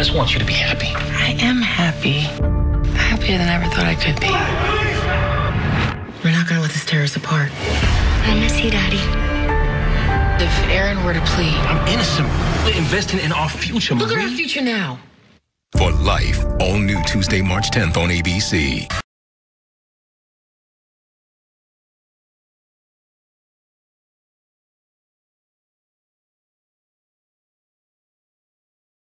just want you to be happy. I am happy. Happier than I ever thought I could be. We're not gonna let this tear us apart. I miss you, Daddy. If Aaron were to plead, I'm innocent. We're investing in our future, look at Marie. our future now. For Life, all new Tuesday, March 10th on ABC.